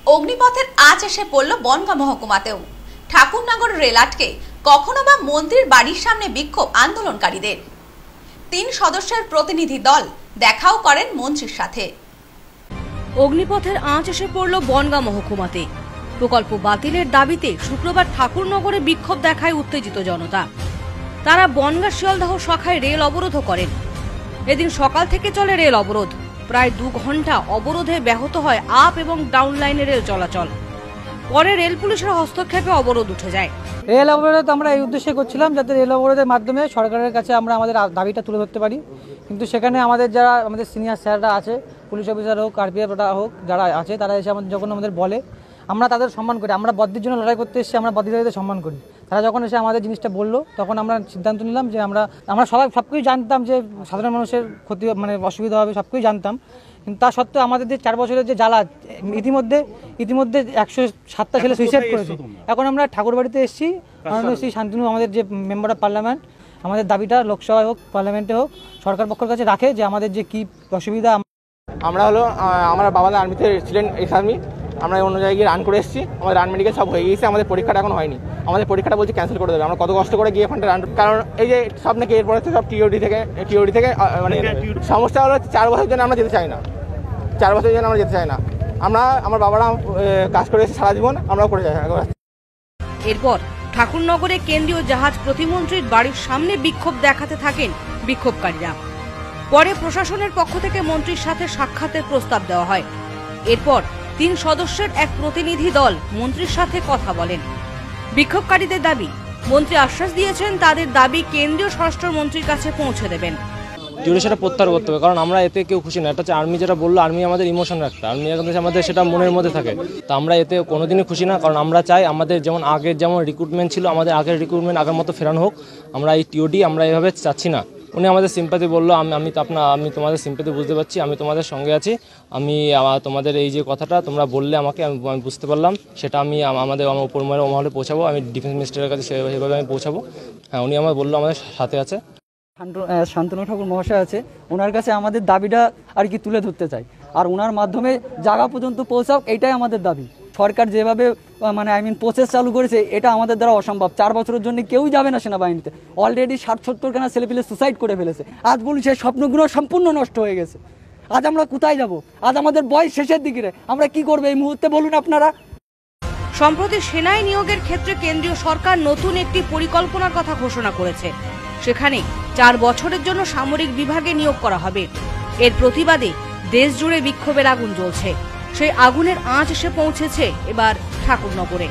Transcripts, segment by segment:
অগ্নিপথের আঁচ এসে পড়ল বনগাঁ মহকুমাতেও। ঠাকুরনগর রেল আটকে কখনো বা মন্ত্রীর বাড়ির সামনে বিক্ষোভ আন্দোলনকারীদের। 3 সদস্যের প্রতিনিধি দল দেখাও করেন মন্ত্রীর সাথে। অগ্নিপথের আঁচ এসে পড়ল বনগাঁ মহকুমাতে। প্রকল্প বাতিলের দাবিতে শুক্রবার ঠাকুরনগরে বিক্ষোভ দেখায় উত্তেজিত জনতা। তারা বনগাঁ শিয়ালদহ শাখায় রেল অবরোধ করেন। এদিন সকাল থেকে চলে রেল অবরোধ। প্রায় 2 ঘন্টা অবরোধে ব্যাহত হয় আপ এবং ডাউন লাইনে রেল চলাচল। পরে রেল পুলিশের হস্তক্ষেপে অবরোধ উঠে যায়। রেল অবরোধ আমরা এই উদ্দেশ্যে করছিলাম যাতে রেল অবরোধের মাধ্যমে সরকারের কাছে আমরা আমাদের দাবিটা তুলে ধরতে পারি। কিন্তু সেখানে আমাদের যারা আমাদের সিনিয়র স্যাররা আছে, পুলিশ অফিসার হোক, আরপিএফ হোক, যারা আছে তারা এসে যখন আমাদের বলে আমরা তাদের সম্মান করি। আমরা বদ্দির জন্য লড়াই করতে এসেছি, আমরা বদ্দিদের সম্মান করি। তারা যখন এসে আমাদের জিনিসটা বললো তখন আমরা সিদ্ধান্ত নিলাম যে আমরা সব কিছুই জানতাম যে সাধারণ মানুষের ক্ষতি অসুবিধা হবে, সব কিছুই জানতাম। কিন্তু তা সত্ত্বেও আমাদের যে 4 বছরের যে জ্বালা, ইতিমধ্যে 107টা ছেলে সুইসাইড করেছে। এখন আমরা ঠাকুরবাড়িতে এসেছি, শ্রী শান্তনু আমাদের যে মেম্বার অফ পার্লামেন্ট, আমাদের দাবিটা লোকসভায় হোক পার্লামেন্টে হোক সরকার পক্ষের কাছে রাখে যে আমাদের যে কী অসুবিধা। আমরা আমার বাবাদের আর্মিতে ছিলেন, এক্স আর্মি। আমরা অন্য জায়গায় রান করে এসেছি, আমাদের রান মেডিকেল সব হয়ে গিয়েছে, আমাদের পরীক্ষাটা এখন হয়নি। আমাদের পরীক্ষাটা বলছে ক্যান্সেল করে দেবে। আমরা কত কষ্ট করে গিয়ে এখানটা রান, কারণ এই যে সব নাকি এরপরে সব টিওডি থেকে মানে সমস্যা হলো 4 বছরের জন্য আমরা যেতে চাই না। 4 বছরের জন্য আমরা যেতে চাই না। আমার বাবারা কাজ করে এসেছে সারা জীবন, আমরাও করে যাই। এরপর ঠাকুরনগরে কেন্দ্রীয় জাহাজ প্রতিমন্ত্রীর বাড়ির সামনে বিক্ষোভ দেখাতে থাকেন বিক্ষোভকারীরা। পরে প্রশাসনের পক্ষ থেকে মন্ত্রীর সাথে সাক্ষাতের প্রস্তাব দেওয়া হয়। এরপর 3 সদস্যের এক প্রতিনিধি দল মন্ত্রীর সাথে কথা বলেন। বিক্ষোভকারীদের দাবি, মন্ত্রী আশ্বাস দিয়েছেন তাদের দাবি কেন্দ্রীয় স্বরাষ্ট্রমন্ত্রীর কাছে পৌঁছে দেবেন। সেটা প্রত্যাহার করতে হবে, কারণ আমরা এতে কেউ খুশি না। এটা হচ্ছে আর্মি যেটা বললো, আর্মি আমাদের ইমোশন রাখতে, আর্মি আমাদের সেটা মনের মধ্যে থাকে। তো আমরা এতে কোনোদিনই খুশি না, কারণ আমরা চাই আমাদের যেমন আগের রিক্রুটমেন্ট ছিল, আমাদের আগের রিক্রুটমেন্ট আগের মতো ফেরানো হোক। আমরা এই টিওডি আমরা এইভাবে চাচ্ছি না। উনি আমাদের সিম্পাথি বললো, আমি তোমাদের সিম্পাথি বুঝতে পারছি, আমি তোমাদের সঙ্গে আছি। তোমাদের এই যে কথাটা তোমরা বললে আমাকে, আমি বুঝতে পারলাম, সেটা আমি আমার উপর মহলে পৌঁছাবো। আমি ডিফেন্স মিনিস্টারের কাছে সেভাবে আমি পৌঁছাবো। হ্যাঁ, উনি আমার বললো আমাদের সাথে আছে। শান্তনু ঠাকুর মহাশয় আছে, ওনার কাছে আমাদের দাবিটা আর কি তুলে ধরতে চাই, আর ওনার মাধ্যমে জায়গা পর্যন্ত পৌঁছাও, এইটাই আমাদের দাবি। সরকার যেভাবে প্রসেস চালু করেছে এটা আমাদের দ্বারা অসম্ভব। 4 বছরের জন্য কেউই যাবে না সেনাবাহিনীতে। অলরেডি 60-70খানা ছেলেপিলে সুসাইড করে ফেলেছে। আজ বলুন সেই স্বপ্নগুলো সম্পূর্ণ নষ্ট হয়ে গেছে। আজ আমরা কোথায় যাব? আজ আমাদের বয়স শেষের দিকে, আমরা কি করবো এই মুহূর্তে বলুন আপনারা? সম্প্রতি সেনায় নিয়োগের ক্ষেত্রে কেন্দ্রীয় সরকার নতুন একটি পরিকল্পনার কথা ঘোষণা করেছে। সেখানে 4 বছরের জন্য সামরিক বিভাগে নিয়োগ করা হবে। এর প্রতিবাদে দেশ জুড়ে বিক্ষোভের আগুন জ্বলছে। সেই আগুনের আঁচ এসে পৌঁছেছে এবার ঠাকুরনগরে।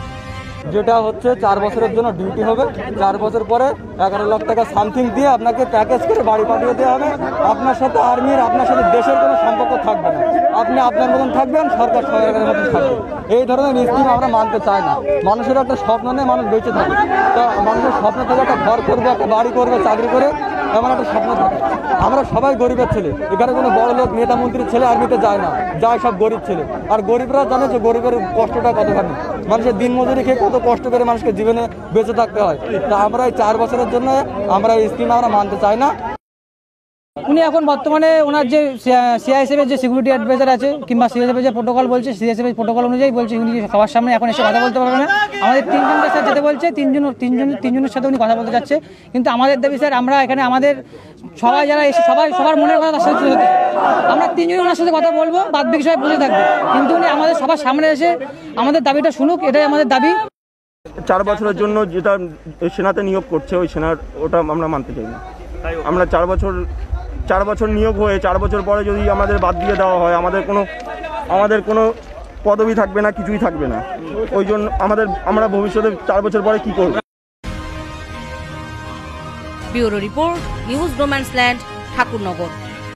যেটা হচ্ছে 4 বছরের জন্য ডিউটি হবে। 4 বছর পরে 11 লাখ টাকা সামথিং দিয়ে আপনাকে প্যাকেজ করে বাড়ি পাঠিয়ে দেওয়া হবে। আপনার সাথে আর্মির, আপনার সাথে দেশের কোনো সম্পর্ক থাকবে না। আপনি আপনার মতন থাকবেন, সরকার সরকারের মতন থাকবে। এই ধরনের স্কিম আমরা মানতে চাই না। মানুষের একটা স্বপ্ন নেই, মানুষ বেঁচে থাকে। তা মানুষের স্বপ্ন থেকে একটা ঘর করবে, একটা বাড়ি করবে, চাকরি করে, এমন একটা স্বপ্ন থাকে। আমরা সবাই গরিবের ছেলে। এখানে কোনো বড় লোক নেতা মন্ত্রীর ছেলে আর্মিতে যায় না, যায় সব গরিব ছেলে। আর গরিবরা জানে যে গরিবের কষ্টটা কতখানি। মানুষের দিন মজুরি খেয়ে কত কষ্ট করে মানুষকে জীবনে বেঁচে থাকতে হয়। তা আমরা এই 4 বছরের জন্য আমরা এই স্কিম আমরা মানতে চাই না। উনি এখন বর্তমানে ওনার যে সিআইএসএফ এর যে সিকিউরিটি অ্যাডভাইজার আছে, কিংবা সিআইএসএফ যে প্রোটোকল বলছে, সিআইএসএফ এর প্রোটোকল অনুযায়ী বলছে উনি সবার সামনে এখন এসে কথা বলতে পারবে না। আমাদের 3 জনের সাথে যেতে বলছে, 3 জনের সাথে উনি কথা বলতে যাচ্ছে। কিন্তু আমাদের দাবি স্যার, আমরা এখানে আমাদের সবাই যারা এসে সবার মনের কথা তার সাথে হতে, আমরা 3 জন ওনার সাথে কথা বলবো, বাদ বাকি সবাই বসে থাকবে। কিন্তু উনি আমাদের সবার সামনে এসে আমাদের দাবিটা শুনুক, এটাই আমাদের দাবি। 4 বছরের জন্য যেটা সেনাতে নিয়োগ করছে, ওই সেনার ওটা আমরা মানতে চাই না। আমরা 4 বছর নিয়োগ হয়ে 4 বছর পরে যদি আমাদের বাদ দিয়ে দেওয়া হয়, আমাদের কোনো পদবি থাকবে না, কিছুই থাকবে না। ওই জন্য আমরা ভবিষ্যতে 4 বছর পরে কি করব? ব্যুরো রিপোর্ট, নিউজ রোম্যান্সল্যান্ড, ঠাকুরনগর।